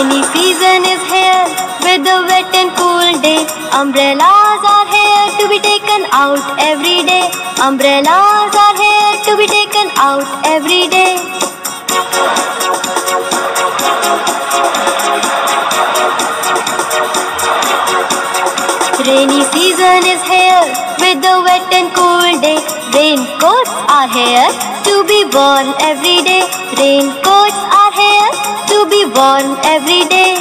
Rainy season is here with the wet and cool day. Umbrellas are here to be taken out every day. Umbrellas are here to be taken out every day. Rainy season is here with the wet and cool day. Raincoats are here to be worn every day. Raincoats are here to be worn every day.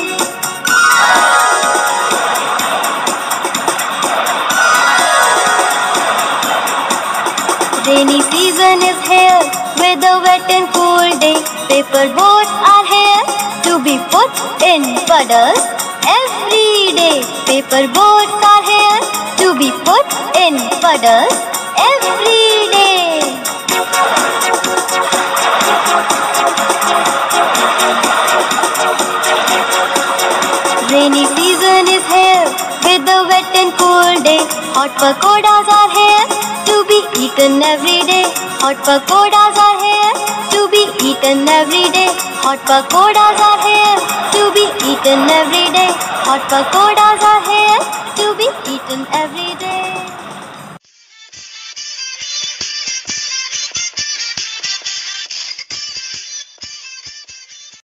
Rainy season is here with a wet and cool day. Paper boats are here to be put in puddles every day. Paper boats are here to be put in puddles every day. Rainy season is here with the wet and cool day. Hot pakoras are here to be eaten every day. Hot pakoras are here to be eaten every day. Hot pakoras are here to be eaten every day. Hot pakoras are here to be eaten every day.